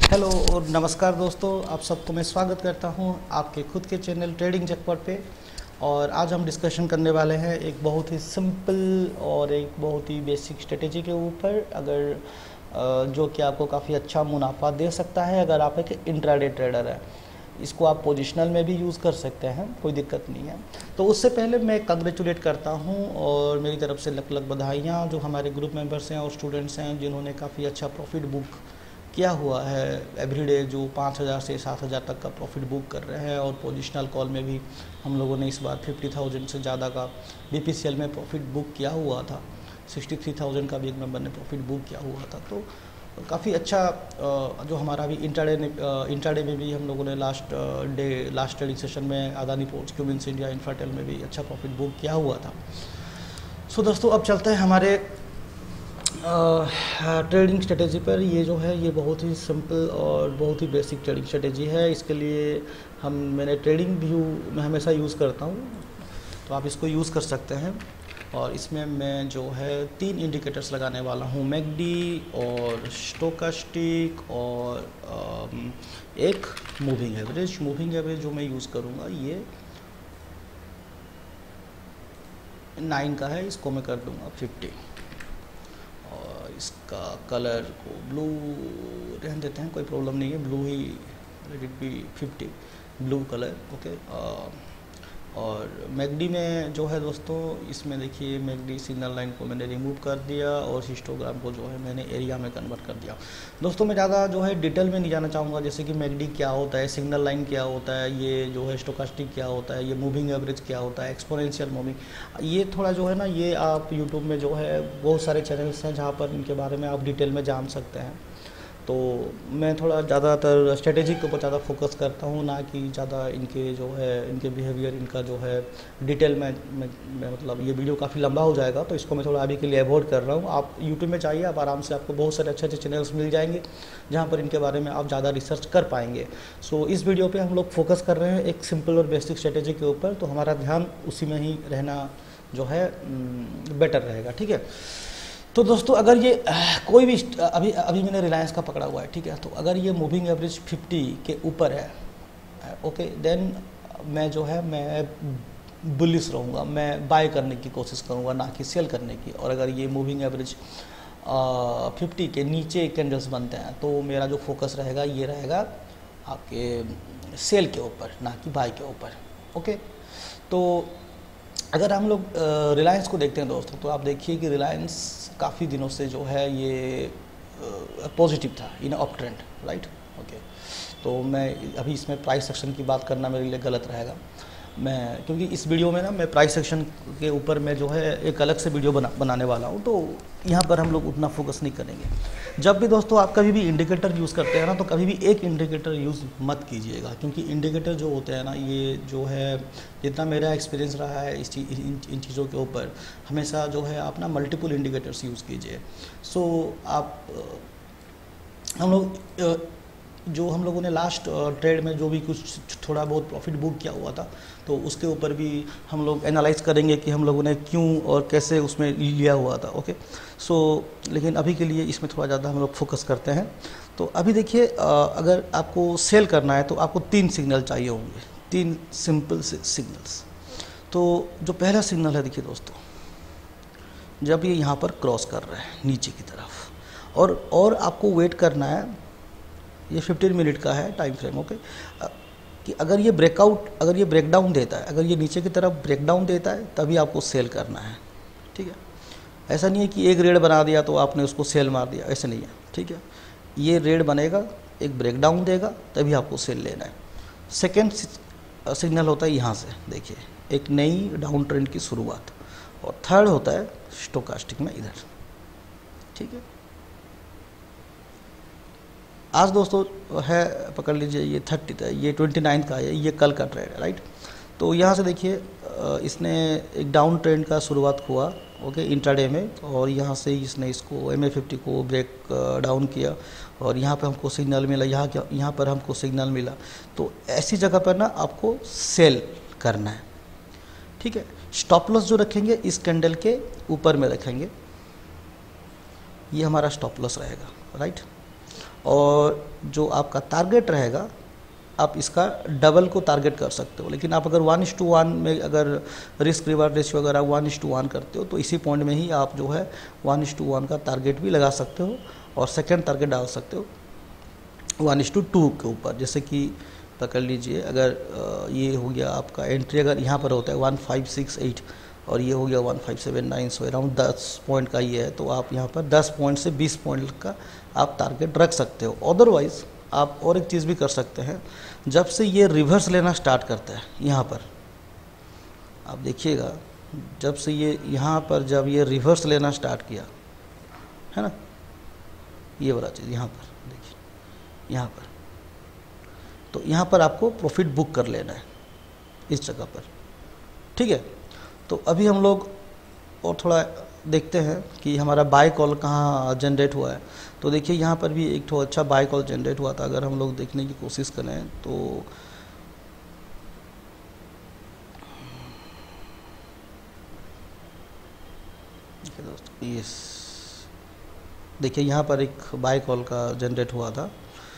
Hello और नमस्कार दोस्तों, आप सबको मैं स्वागत करता हूं आपके खुद के चैनल ट्रेडिंग जैकपॉट पे। और आज हम डिस्कशन करने वाले हैं एक बहुत ही सिंपल और एक बहुत ही बेसिक स्ट्रेटेजी के ऊपर, जो कि आपको काफ़ी अच्छा मुनाफा दे सकता है अगर आप एक इंट्राडे ट्रेडर है। इसको आप पोजिशनल में भी यूज़ कर सकते हैं, कोई दिक्कत नहीं है। तो उससे पहले मैं कंग्रेचुलेट करता हूं और मेरी तरफ से लख लख बधाइयाँ जो हमारे ग्रुप मेंबर्स हैं और स्टूडेंट्स हैं जिन्होंने काफ़ी अच्छा प्रॉफिट बुक किया हुआ है एवरीडे, जो 5,000 से 7,000 तक का प्रॉफिट बुक कर रहे हैं। और पोजिशनल कॉल में भी हम लोगों ने इस बार 50,000 से ज़्यादा का बीपीसीएल में प्रॉफिट बुक किया हुआ था। 63,000 का भी एक मेंबर ने प्रॉफिट बुक किया हुआ था। तो काफ़ी अच्छा जो हमारा भी इंट्राडे में भी हम लोगों ने लास्ट ट्रेडिंग सेशन में Adani ports, Cummins India, Infratel में भी अच्छा प्रॉफिट बुक किया हुआ था। सो दोस्तों, अब चलते हैं हमारे ट्रेडिंग स्ट्रेटेजी पर। ये जो है ये बहुत ही सिंपल और बहुत ही बेसिक ट्रेडिंग स्ट्रेटेजी है। इसके लिए मैंने ट्रेडिंग व्यू में हमेशा यूज़ करता हूँ, तो आप इसको यूज़ कर सकते हैं। और इसमें मैं जो है 3 इंडिकेटर्स लगाने वाला हूँ, मैकडी और स्टोकास्टिक और एक मूविंग एवरेज। मूविंग एवरेज जो मैं यूज़ करूँगा ये 9 का है, इसको मैं कर दूँगा 50। इसका कलर को ब्लू रहने देते हैं, कोई प्रॉब्लम नहीं है, ब्लू ही, let it be 50 blue colour, okay. और मैकडी में जो है दोस्तों, इसमें देखिए मैकडी सिग्नल लाइन को मैंने रिमूव कर दिया और हिस्टोग्राम को जो है मैंने एरिया में कन्वर्ट कर दिया। दोस्तों मैं ज़्यादा जो है डिटेल में नहीं जाना चाहूँगा, जैसे कि मैकडी क्या होता है, सिग्नल लाइन क्या होता है, ये जो है स्टोकास्टिक क्या होता है, ये मूविंग एवरेज क्या होता है, एक्सपोनेंशियल मूविंग, ये थोड़ा जो है ना, ये आप यूट्यूब में जो है बहुत सारे चैनल्स हैं जहाँ पर इनके बारे में आप डिटेल में जान सकते हैं। तो मैं थोड़ा ज़्यादातर स्ट्रेटेजी के ऊपर ज़्यादा फोकस करता हूँ, ना कि ज़्यादा इनके जो है इनके बिहेवियर, इनका जो है डिटेल में मतलब ये वीडियो काफ़ी लंबा हो जाएगा, तो इसको मैं थोड़ा अभी के लिए अवॉइड कर रहा हूँ। आप यूट्यूब में जाइए, आप आराम से आपको बहुत सारे अच्छे अच्छे चैनल्स मिल जाएंगे जहाँ पर इनके बारे में आप ज़्यादा रिसर्च कर पाएंगे। सो इस वीडियो पर हम लोग फोकस कर रहे हैं एक सिंपल और बेसिक स्ट्रेटेजी के ऊपर, तो हमारा ध्यान उसी में ही रहना जो है बेटर रहेगा, ठीक है। तो दोस्तों अगर ये कोई भी अभी मैंने रिलायंस का पकड़ा हुआ है, ठीक है, तो अगर ये मूविंग एवरेज 50 के ऊपर है, ओके, देन मैं जो है मैं बुलिश रहूँगा, मैं बाय करने की कोशिश करूँगा, ना कि सेल करने की। और अगर ये मूविंग एवरेज 50 के नीचे कैंडल्स बनते हैं तो मेरा जो फोकस रहेगा ये रहेगा आपके सेल के ऊपर, ना कि बाय के ऊपर, ओके। तो अगर हम लोग रिलायंस को देखते हैं दोस्तों, तो आप देखिए कि रिलायंस काफ़ी दिनों से जो है ये पॉजिटिव था, in up trend, right, okay. तो मैं अभी इसमें प्राइस सेक्शन की बात करना मेरे लिए गलत रहेगा, मैं क्योंकि इस वीडियो में ना मैं प्राइस सेक्शन के ऊपर मैं जो है एक अलग से वीडियो बनाने वाला हूँ, तो यहाँ पर हम लोग उतना फोकस नहीं करेंगे। जब भी दोस्तों आप कभी भी इंडिकेटर यूज़ करते हैं ना, तो कभी भी एक इंडिकेटर यूज़ मत कीजिएगा, क्योंकि इंडिकेटर जो होते हैं ना, ये जो है जितना मेरा एक्सपीरियंस रहा है इन चीज़ों के ऊपर, हमेशा जो है आप ना मल्टीपल इंडिकेटर्स यूज़ कीजिए। सो आप हम लोगों ने लास्ट ट्रेड में जो भी कुछ थोड़ा बहुत प्रॉफिट बुक किया हुआ था, तो उसके ऊपर भी हम लोग एनालाइज करेंगे कि हम लोगों ने क्यों और कैसे उसमें लिया हुआ था, ओके। सो लेकिन अभी के लिए इसमें थोड़ा ज़्यादा हम लोग फोकस करते हैं। तो अभी देखिए, अगर आपको सेल करना है तो आपको 3 सिग्नल चाहिए होंगे, 3 सिंपल से सिग्नल्स। तो जो पहला सिग्नल है, देखिए दोस्तों, जब ये यहाँ पर क्रॉस कर रहा है नीचे की तरफ, और आपको वेट करना है, ये 15 मिनट का है टाइम फ्रेम, ओके, कि अगर ये ब्रेकडाउन देता है, अगर ये नीचे की तरफ ब्रेकडाउन देता है, तभी आपको सेल करना है, ठीक है। ऐसा नहीं है कि एक रेड बना दिया तो आपने उसको सेल मार दिया, ऐसा नहीं है, ठीक है। ये रेड बनेगा, एक ब्रेकडाउन देगा, तभी आपको सेल लेना है। सेकेंड सिग्नल होता है यहाँ से, देखिए, एक नई डाउन ट्रेंड की शुरुआत। और थर्ड होता है स्टोकास्टिक में इधर, ठीक है। आज दोस्तों है, पकड़ लीजिए, ये 30 है, ये 29 का है, ये कल का ट्रेड है, राइट। तो यहाँ से देखिए, इसने एक डाउन ट्रेंड का शुरुआत हुआ, ओके, इंट्राडे में, और यहाँ से इसने इसको MA50 को ब्रेक डाउन किया, और यहाँ पर हमको सिग्नल मिला, यहाँ पर हमको सिग्नल मिला। तो ऐसी जगह पर ना आपको सेल करना है, ठीक है। स्टॉप लॉस जो रखेंगे इस कैंडल के ऊपर में रखेंगे, ये हमारा स्टॉप लॉस रहेगा, राइट। और जो आपका टारगेट रहेगा आप इसका डबल को टारगेट कर सकते हो। लेकिन आप अगर 1:1 में अगर रिस्क रिवार्ड रेशियो अगर आप 1:1 करते हो तो इसी पॉइंट में ही आप जो है 1:1 का टारगेट भी लगा सकते हो और सेकेंड टारगेट डाल सकते हो 1:2 के ऊपर। जैसे कि पकड़ लीजिए अगर ये हो गया आपका एंट्री अगर यहाँ पर होता है 1568 और ये हो गया 1579, सो अराउंड 10 पॉइंट का ये है, तो आप यहाँ पर 10 पॉइंट से 20 पॉइंट का आप टारगेट रख सकते हो। अदरवाइज़ आप और एक चीज़ भी कर सकते हैं, जब से ये रिवर्स लेना स्टार्ट करता है यहाँ पर आप देखिएगा, जब से ये यहाँ पर जब ये रिवर्स लेना स्टार्ट किया है ना, ये वाला चीज़ यहाँ पर देखिए, यहाँ पर तो यहाँ पर आपको प्रॉफिट बुक कर लेना है इस जगह पर, ठीक है। तो अभी हम लोग और थोड़ा देखते हैं कि हमारा बाय कॉल कहाँ जनरेट हुआ है। तो देखिए यहाँ पर भी एक तो अच्छा बाय कॉल जनरेट हुआ था। अगर हम लोग देखने की कोशिश करें तो दोस्तों यस देखिए यहाँ पर एक बाय कॉल का जनरेट हुआ था।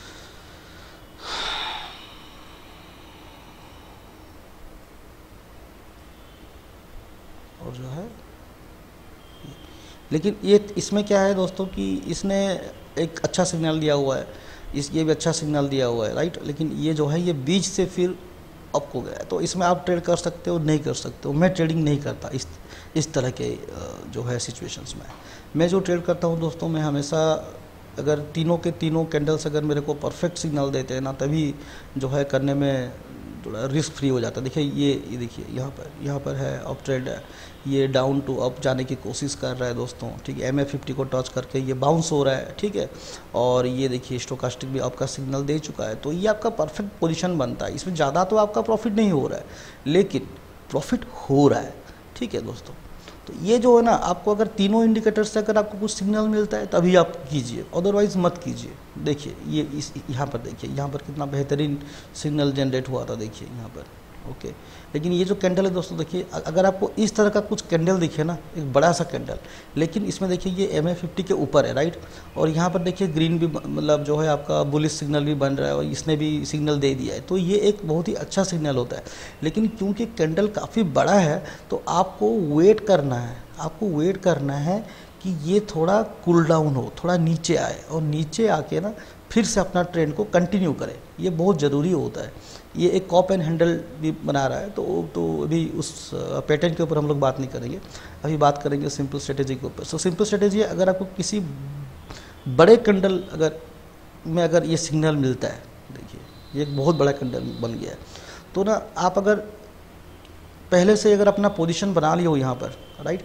और जो है लेकिन ये इसमें क्या है दोस्तों कि इसने एक अच्छा सिग्नल दिया हुआ है, ये भी अच्छा सिग्नल दिया हुआ है, राइट। लेकिन ये जो है ये बीच से फिर अप हो गया है, तो इसमें आप ट्रेड कर सकते हो नहीं कर सकते हो। मैं ट्रेडिंग नहीं करता इस तरह के जो है सिचुएशंस में। मैं जो ट्रेड करता हूँ दोस्तों, मैं हमेशा अगर तीनों के तीनों कैंडल्स अगर मेरे को परफेक्ट सिग्नल देते हैं ना, तभी जो है करने में थोड़ा रिस्क फ्री हो जाता है। देखिए ये देखिए यहाँ पर है अप ट्रेड है, ये डाउन टू अप जाने की कोशिश कर रहा है दोस्तों, ठीक है। MA50 को टच करके ये बाउंस हो रहा है, ठीक है। और ये देखिए स्टोकास्टिक भी आपका सिग्नल दे चुका है, तो ये आपका परफेक्ट पोजीशन बनता है। इसमें ज़्यादा तो आपका प्रॉफिट नहीं हो रहा है, लेकिन प्रॉफिट हो रहा है, ठीक है दोस्तों। तो ये जो है ना, आपको अगर तीनों इंडिकेटर से अगर आपको कुछ सिग्नल मिलता है तभी आप कीजिए, अदरवाइज़ मत कीजिए। देखिए ये यहाँ पर देखिए, यहाँ पर कितना बेहतरीन सिग्नल जनरेट हुआ था, देखिए यहाँ पर, ओके। लेकिन ये जो कैंडल है दोस्तों, देखिए अगर आपको इस तरह का कुछ कैंडल दिखे ना, एक बड़ा सा कैंडल, लेकिन इसमें देखिए ये MA50 के ऊपर है, राइट। और यहाँ पर देखिए ग्रीन भी मतलब जो है आपका बुलिश सिग्नल भी बन रहा है और इसने भी सिग्नल दे दिया है, तो ये एक बहुत ही अच्छा सिग्नल होता है। लेकिन क्योंकि कैंडल काफ़ी बड़ा है तो आपको वेट करना है कि ये थोड़ा कूल डाउन हो, थोड़ा नीचे आए और नीचे आके ना फिर से अपना ट्रेंड को कंटिन्यू करें, ये बहुत ज़रूरी होता है। ये एक कॉप एंड हैंडल भी बना रहा है, तो अभी उस पैटर्न के ऊपर हम लोग बात नहीं करेंगे, अभी बात करेंगे सिंपल स्ट्रेटेजी के ऊपर। सो सिंपल स्ट्रेटेजी, अगर आपको किसी बड़े कैंडल अगर ये सिग्नल मिलता है, देखिए ये एक बहुत बड़ा कैंडल बन गया है, तो ना आप अगर पहले से अगर अपना पोजीशन बना लियो यहाँ पर, राइट,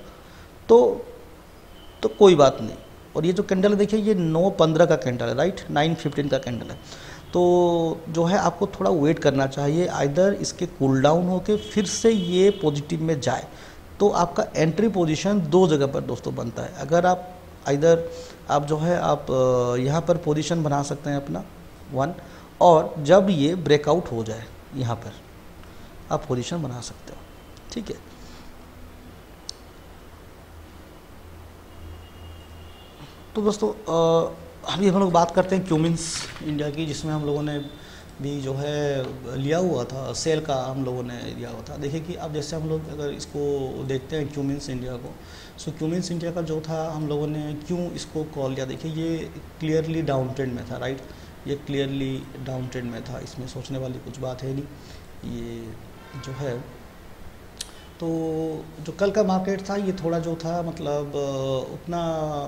तो कोई बात नहीं। और ये जो कैंडल है देखिए, ये 9:15 का कैंडल है, राइट, 9:15 का कैंडल है। तो जो है आपको थोड़ा वेट करना चाहिए, आइदर इसके कूल डाउन होके फिर से ये पॉजिटिव में जाए, तो आपका एंट्री पोजीशन दो जगह पर दोस्तों बनता है। अगर आप आइदर आप जो है आप यहाँ पर पोजीशन बना सकते हैं अपना 1, और जब ये ब्रेकआउट हो जाए यहाँ पर आप पोजीशन बना सकते हो, ठीक है। तो दोस्तों अभी हम लोग बात करते हैं क्यूमिंस इंडिया की, जिसमें हम लोगों ने भी जो है लिया हुआ था, सेल का हम लोगों ने लिया हुआ था। देखिए कि अब जैसे हम लोग अगर इसको देखते हैं क्यूमिंस इंडिया को, सो क्यूमिंस इंडिया का जो था हम लोगों ने क्यों इसको कॉल लिया, देखिए ये क्लियरली डाउन ट्रेंड में था, राइट, ये क्लियरली डाउन ट्रेंड में था, इसमें सोचने वाली कुछ बात है नहीं। ये जो है तो जो कल का मार्केट था, ये थोड़ा जो था मतलब उतना,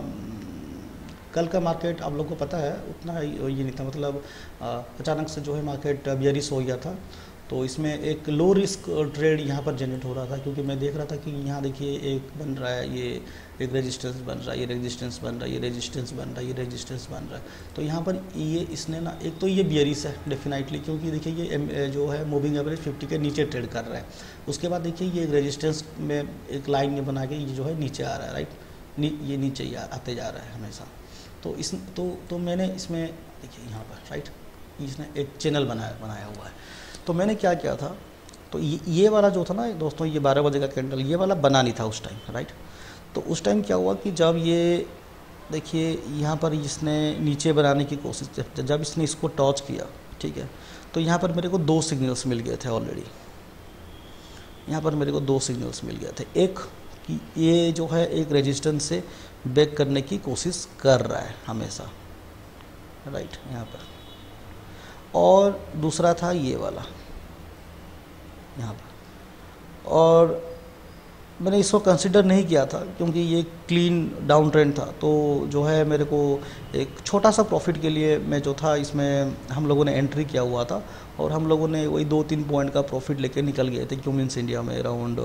कल का मार्केट आप लोगों को पता है उतना ये नहीं था, मतलब अचानक से जो है मार्केट बियरिश हो गया था। तो इसमें एक लो रिस्क ट्रेड यहाँ पर जनरेट हो रहा था, क्योंकि मैं देख रहा था कि यहाँ देखिए एक बन रहा है, ये एक रेजिस्टेंस बन रहा है, ये रेजिस्टेंस बन रहा है, ये रेजिस्टेंस बन रहा है, ये रेजिस्टेंस बन रहा है। तो यहाँ पर ये इसने ना, एक तो ये बियरिश है डेफिनेटली, क्योंकि देखिए ये जो है मूविंग एवरेज 50 के नीचे ट्रेड कर रहा है। उसके बाद देखिए ये एक रेजिस्टेंस में एक लाइन में बना के ये जो है नीचे आ रहा है, राइट, ये नीचे आते जा रहा है हमेशा। तो तो मैंने इसमें देखिए यहाँ पर, राइट, इसने एक चैनल बनाया हुआ है। तो मैंने क्या किया था, तो ये वाला जो था ना दोस्तों, ये 12 बजे का कैंडल, ये वाला बना नहीं था उस टाइम, राइट। तो उस टाइम क्या हुआ कि जब ये देखिए यहाँ पर इसने नीचे बनाने की कोशिश, जब इसने इसको टच किया, ठीक है, तो यहाँ पर मेरे को 2 सिग्नल्स मिल गए थे ऑलरेडी। यहाँ पर मेरे को 2 सिग्नल्स मिल गए थे, एक कि ये जो है एक रेजिस्टेंस से ब्रेक करने की कोशिश कर रहा है हमेशा, राइट, यहाँ पर, और दूसरा था ये वाला यहाँ पर। और मैंने इसको कंसिडर नहीं किया था क्योंकि ये क्लीन डाउन ट्रेंड था, तो जो है मेरे को एक छोटा सा प्रॉफिट के लिए मैं जो था इसमें हम लोगों ने एंट्री किया हुआ था, और हम लोगों ने वही 2-3 पॉइंट का प्रॉफिट लेके निकल गए थे, क्यूमिंस इंडिया में अराउंड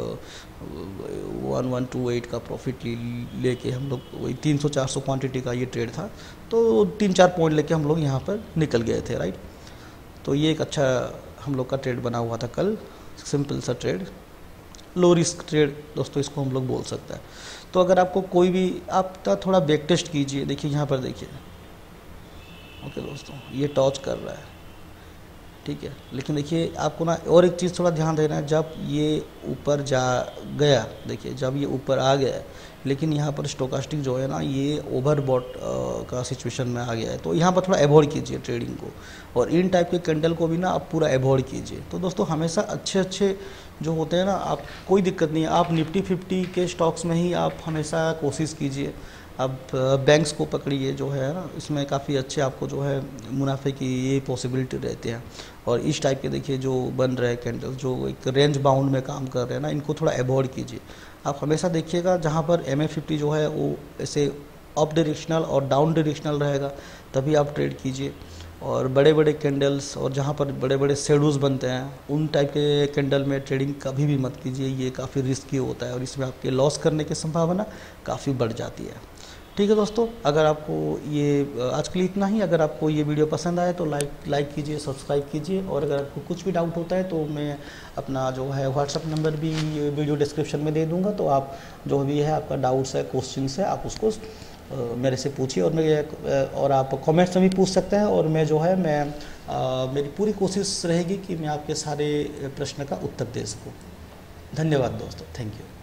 1128 का प्रॉफिट लेके हम लोग, वही 300-400 क्वांटिटी का ये ट्रेड था, तो 3-4 पॉइंट लेके हम लोग यहाँ पर निकल गए थे, राइट। तो ये एक अच्छा हम लोग का ट्रेड बना हुआ था कल, सिंपल सा ट्रेड, लो रिस्क ट्रेड दोस्तों इसको हम लोग बोल सकते हैं। तो अगर आपको कोई भी, आप थोड़ा बैक टेस्ट कीजिए, देखिए यहाँ पर देखिए, ओके दोस्तों, ये टॉच कर रहा है, ठीक है, लेकिन देखिए आपको ना और एक चीज़ थोड़ा ध्यान देना है, जब ये ऊपर जा गया, देखिए जब ये ऊपर आ गया है, लेकिन यहाँ पर स्टोकास्टिक जो है ना ये ओवरबॉट का सिचुएशन में आ गया है, तो यहाँ पर थोड़ा अवॉइड कीजिए ट्रेडिंग को, और इन टाइप के कैंडल को भी ना आप पूरा अवॉइड कीजिए। तो दोस्तों हमेशा अच्छे जो होते हैं ना, आप कोई दिक्कत नहीं है, आप निफ्टी 50 के स्टॉक्स में ही आप हमेशा कोशिश कीजिए। अब बैंक्स को पकड़िए, जो है ना इसमें काफ़ी अच्छे आपको जो है मुनाफे की ये पॉसिबिलिटी रहती है। और इस टाइप के देखिए जो बन रहे कैंडल्स जो एक रेंज बाउंड में काम कर रहे हैं ना, इनको थोड़ा अवॉइड कीजिए। आप हमेशा देखिएगा जहाँ पर MA50 जो है वो ऐसे अप डायरेक्शनल और डाउन डायरेक्शनल रहेगा, तभी आप ट्रेड कीजिए। और बड़े बड़े कैंडल्स और जहाँ पर बड़े बड़े शेडोज़ बनते हैं, उन टाइप के कैंडल में ट्रेडिंग कभी भी मत कीजिए, ये काफ़ी रिस्की होता है और इसमें आपके लॉस करने की संभावना काफ़ी बढ़ जाती है। ठीक है दोस्तों, अगर आपको ये आज के लिए इतना ही। अगर आपको ये वीडियो पसंद आए तो लाइक कीजिए, सब्सक्राइब कीजिए, और अगर आपको कुछ भी डाउट होता है तो मैं अपना जो है व्हाट्सअप नंबर भी वीडियो डिस्क्रिप्शन में दे दूँगा, तो आप जो भी है आपका डाउट्स है, क्वेश्चंस है, आप उसको मेरे से पूछिए, और आप कमेंट्स में भी पूछ सकते हैं, और मैं जो है मेरी पूरी कोशिश रहेगी कि मैं आपके सारे प्रश्न का उत्तर दे सकूं। धन्यवाद दोस्तों, थैंक यू।